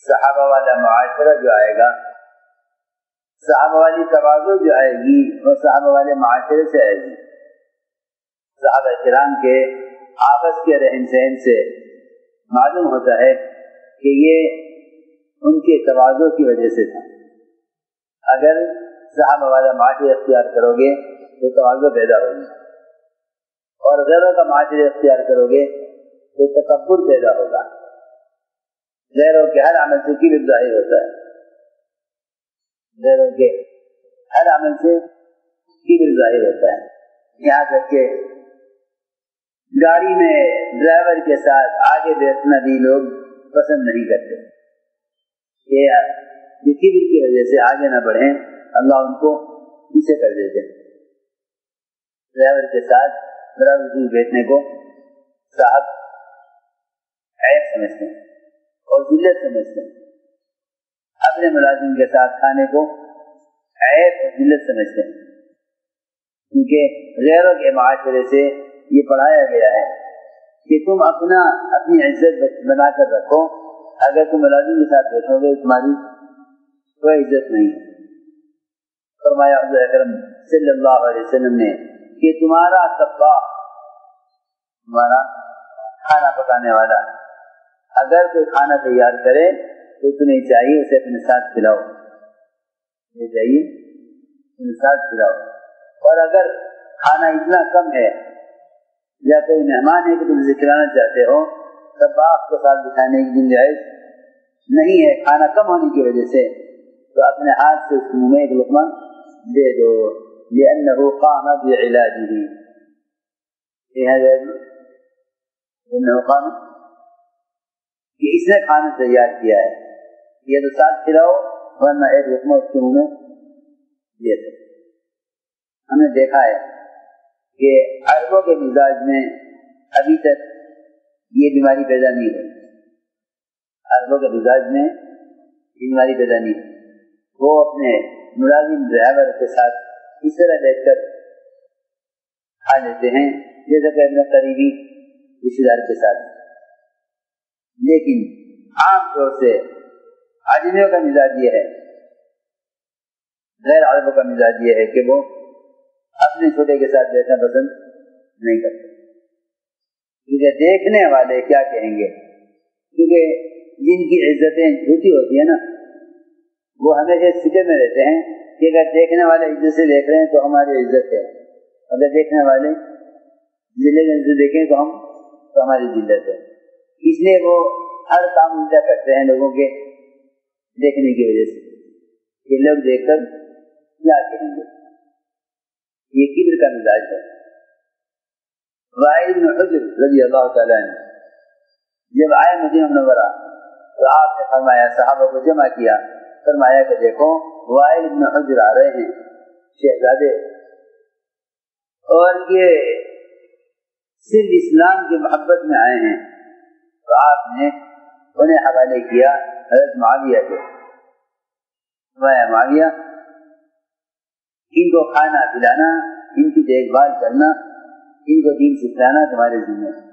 صحابہ والا معاشرہ جو آئے گا، صحابہ والی تواضع جو آئے گی وہ صحابہ والے معاشرے سے آئے گی۔ صحابہ کرام کے آپس کے رہن سہن سے معلوم ہوتا ہے کہ یہ ان کے تواضع کی وجہ سے تھا۔ اگر صحابہ والا معاشرہ اختیار کرو گے تو تواضع پیدا ہوگی، اور غیروں کا معاشرہ اختیار کرو گے تو تکبر پیدا ہوگا۔ غیروں کے ہر عمل سے کبر ظاہر ہوتا ہے، غیروں کے ہر عمل سے کبر ظاہر ہوتا ہے۔ یہاں تک کہ گاڑی میں ڈرائیور کے ساتھ آگے بیٹھنا بھی لوگ پسند نہیں کرتے، یہ کبر کی وجہ سے آگے نہ بڑھیں، اللہ ان کو پیچھے کر دیتے ہیں۔ ڈرائیور کے ساتھ ڈرائیور سے بیٹھنے کو صاحب عیب سمجھتے ہیں اور ذلت سمجھتے ہیں، اپنے ملازم کے ساتھ کھانے کو عیب اور ذلت سمجھتے ہیں، کیونکہ غیروں کے معاشرے سے یہ پڑھایا گیا ہے کہ تم اپنی عزت بنا کر رکھو، اگر تم ملازم کے ساتھ بیٹھو گے تمہاری کوئی عزت نہیں ہے۔ فرمایا حضور اکرم صلی اللہ علیہ وسلم نے کہ تمہارا طباخ، تمہارا کھانا پکانے والا، اگر کوئی کھانا تیار کرے تو تمہیں چاہیے اسے اپنے ساتھ کھلاؤ، یہ چاہیے اپنے ساتھ کھلاؤ۔ اور اگر کھانا اتنا کم ہے یا کوئی مہمان ہے کہ تم اسے کھلانا چاہتے ہو، طباخ کو ساتھ بٹھانے کی گنجائش نہیں ہے کھانا کم ہونے کی وجہ سے، تو اپنے ہاتھ سے اس منہ میں ایک لقمہ دے دو، لأنه قام بعلاجه، لأنه قام کہ اس نے کھانا تیار کیا ہے، یہ تو ساتھ کھلاؤ ورنہ ایک لقمہ اس کے منہ میں دے دو۔ ہم نے دیکھا ہے کہ عربوں کے مزاج میں ابھی تک یہ بیماری پیدا نہیں ہوئی، عربوں کے مزاج میں یہ بیماری پیدا نہیں ہوئی۔ وہ اپنے ملازم ڈرائیور کے ساتھ اس طرح بیٹھ کر کھا لیتے ہیں جیسا کہ اپنے قریبی رشتے دار کے ساتھ، لیکن عام طور سے آدمیوں کا مزاج یہ ہے، غیر عربوں کا مزاج یہ ہے کہ وہ اپنے چھوٹے کے ساتھ بیٹھنا پسند نہیں کرتے، کیونکہ دیکھنے والے کیا کہیں گے، کیونکہ جن کی عزتیں جھوٹی ہوتی ہیں نا وہ ہمیشہ فکر میں رہتے ہیں کہ اگر دیکھنے والے عزت سے دیکھ رہے ہیں تو ہماری عزت ہے، اگر دیکھنے والے ذلت سے دیکھیں تو ہماری ذلت ہے، اس لیے وہ ہر کام الٹا کرتے ہیں لوگوں کے دیکھنے کی وجہ سے کہ لوگ دیکھ کر کیا کہیں گے، یہ کبر کا مزاج ہے۔ وائل بن حجر رضی اللہ تعالیٰ عنہ جب آئے مدینہ منورہ تو آپ نے فرمایا، صحابہ کو جمع کیا، فرمایا کہ دیکھو وائل بن حجر آ رہے ہیں شہزادے، اور یہ صرف اسلام کی محبت میں آئے ہیں، تو آپ نے انہیں حوالے کیا حضرت معاویہ کے، فرمایا معاویہ ان کو کھانا پلانا، ان کی دیکھ بھال کرنا، ان کو دین سکھلانا تمہارے ذمہ ہے۔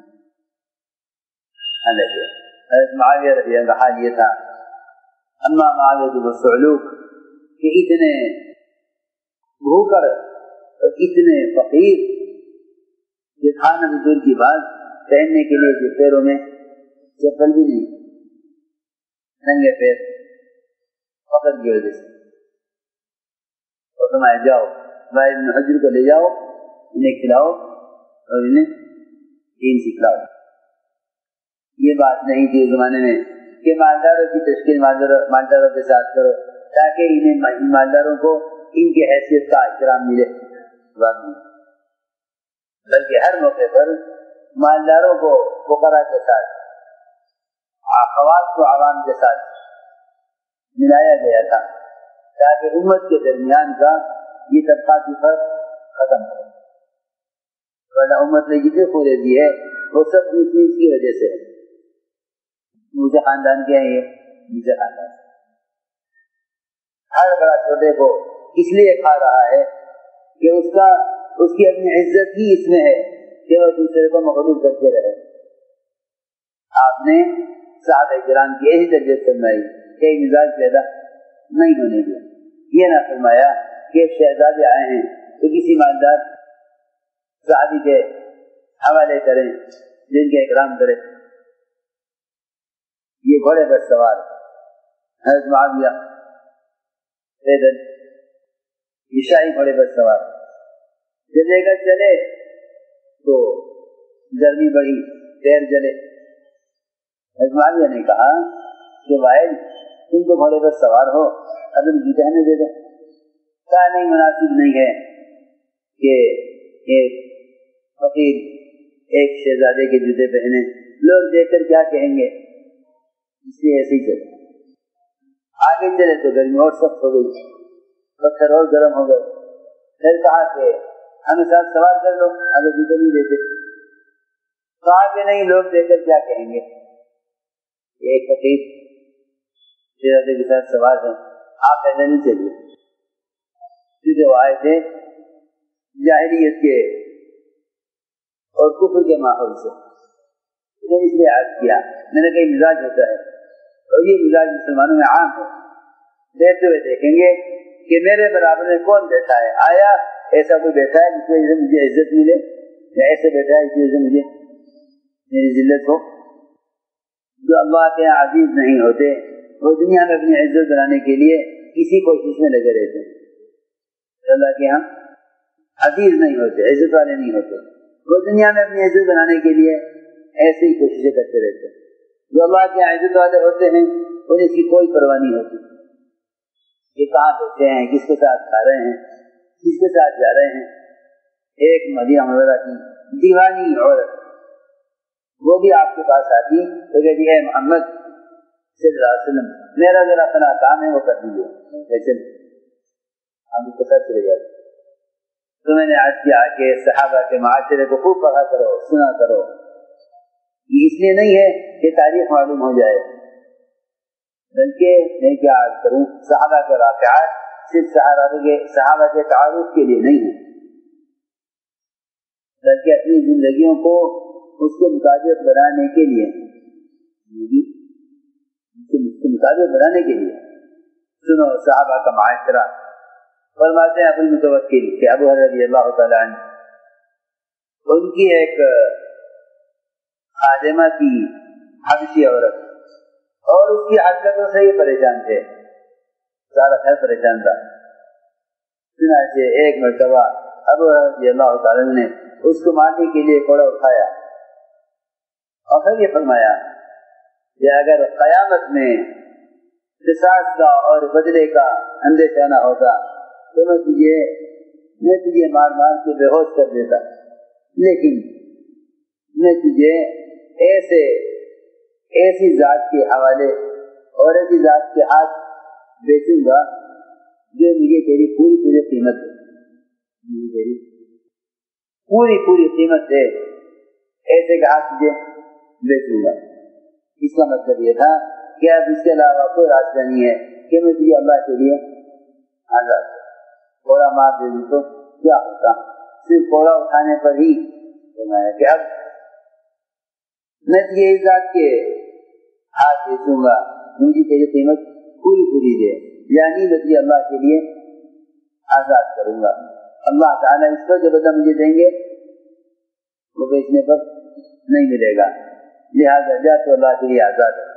حضرت معاویہ رضی اللہ عنہ حال یہ تھا، اما معاویہ بن صعلوک کہ اتنے بھوکر اور اتنے فقیر کہ کھانا بھی دور کی بات، پہننے کے لیے جو پیروں میں چپل بھی نہیں، ننگے پیر فقر کی وجہ سے، اور تمہیں جاؤ وائل بن حجر کو لے جاؤ، انہیں کھلاؤ اور انہیں دین سکھلاؤ۔ یہ بات نہیں تھی اس زمانے میں کہ مالداروں کی تشکیل مالداروں کے ساتھ کرو تاکہ انہیں مالداروں کو ان کی حیثیت کا احترام ملے، بلکہ ہر موقع پر مالداروں کو فقراء کے ساتھ، خواص کو عوام کے ساتھ ملایا گیا تھا تاکہ امت کے درمیان کا یہ طبقاتی فرق ختم ہو، ورنہ امت نے جتنے خورے دی ہے وہ سب اس کی وجہ سے ہے۔ مجھے خاندان کیا ہے، مجھے خاندان ہر بڑا چھوٹے کو اس لیے کھا رہا ہے کہ اس کی اپنی عزت ہی اس میں ہے کہ وہ دوسرے کو مغلوب کرتے رہے۔ آپ نے صحابہ کرام کی یہی تربیت فرمائی کئی مزاج پیدا نہیں ہونے دیا. یہ نہ فرمایا کہ شہزادے آئے ہیں تو کسی مالدار صحابی کے حوالے کریں جن کے اکرام کرے. یہ گھوڑے پر سوار حضرت معاویہ پیدل یہ شاہی گھوڑے پر سوار جب لے کر چلے تو گرمی بڑھی پیر جلے. حضرت معاویہ نے کہا کہ وائل تم تو گھوڑے پر سوار ہو اب ان جوتے ہمیں دے دو. کہا نہیں مناسب نہیں ہے کہ ایک فقیر ایک شہزادے کے جوتے پہنے لوگ دیکھ کر کیا کہیں گے اس لیے ایسے ہی چلے. آگے چلے تو گرمی اور سخت ہو گئی پتھر اور گرم ہو گئے. پھر کہا کہ ہمیں ساتھ سوار کر لو اگر جوتے نہیں دیتے. کہا کہ نہیں لوگ دیکھ کر کیا کہیں گے. ایک فقیر شہزادے کے ساتھ سوار ہیں آپ پہلے نہیں چلیے کیونکہ وہ آئے تھے جاہلیت کے اور کفر کے ماحول سے. میں نے اس لیے عرض کیا میں نے کہا مزاج ہوتا ہے اور یہ مزاج مسلمانوں میں عام ہے. دیکھتے ہوئے دیکھیں گے کہ میرے برابر میں کون بیٹھا ہے. آیا ایسا کوئی بیٹھا ہے جس کی وجہ سے مجھے عزت ملے یا ایسے بیٹھا ہے جس کی وجہ سے مجھے میری ذلت ہو. جو اللہ کے عزیز نہیں ہوتے وہ دنیا میں اپنی عزت بنانے کے لیے کسی کوشش میں لگے رہتے ہیں. اللہ کے ہم عزیز نہیں ہوتے عزت والے نہیں ہوتے وہ دنیا میں اپنی عزت بنانے کے لیے ایسے ہی کوششیں کرتے رہتے ہیں. جو اللہ کے عزت والے ہوتے ہیں انہیں اس کی کوئی پرواہ نہیں ہوتی کہ کہاں بیٹھے ہیں کس کے ساتھ کھا رہے ہیں کس کے ساتھ جا رہے ہیں. ایک مدینہ منورہ کی دیوانی عورت وہ بھی آپ کے پاس آتی تو کہتی ہے محمد صلی اللہ علیہ وسلم میرا ذرا اپنا کام ہے وہ کر دیجیے. ہم اس کے ساتھ چلے جاتے. تو میں نے عرض کیا کہ صحابہ کے معاشرے کو خوب پڑھا کرو سنا کرو. یہ اس لیے نہیں ہے کہ تاریخ معلوم ہو جائے بلکہ میں کیا عرض کروں صحابہ کے واقعات صرف صحابہ کے تعارف کے لیے نہیں ہے بلکہ اپنی زندگیوں کو اس کے مطابق بنانے کے لیے سنو صحابہ کا معاشرہ. فرماتے ہیں ابو المتوکل کہ ابو ہریرہ رضی اللہ تعالیٰ عنہ ان کی ایک خادمہ کی حبشی عورت اور اس کی حرکتوں سے یہ پریشان تھے سارا گھر پریشان تھا. چنانچہ ایک مرتبہ ابو ہریرہ رضی اللہ تعالیٰ نے اس کو مارنے کے لیے کوڑا اٹھایا اور پھر یہ فرمایا کہ اگر قیامت میں قصاص کا اور بدلے کا اندیشہ نہ ہوتا تو میں تجھے مار مار کے بے ہوش کر دیتا لیکن میں تجھے ایسی ذات کے حوالے اور ایسی ذات کے ہاتھ بیچوں گا جو مجھے تیری پوری قیمت ہے پوری قیمت ہے ایسے کا ہاتھ تجھے بیچوں گا. اس کا مطلب یہ تھا کہ اب اس کے علاوہ کوئی راستہ نہیں ہے کہ میں تجھے اللہ کے لیے آزاد کوڑا مار دے دوں تو کیا ہوتا. صرف کوڑا اٹھانے پر ہی کہ اب میں تجھے اس ذات کے ہاتھ بیچوں گا مجھے تیری قیمت پوری دے یعنی میں تجھے اللہ کے لیے آزاد کروں گا. اللہ تعالیٰ اس پر جو بدلہ مجھے دیں گے وہ بیچنے پر نہیں ملے گا لہٰذا جا تو اللہ کے لیے آزاد ہے.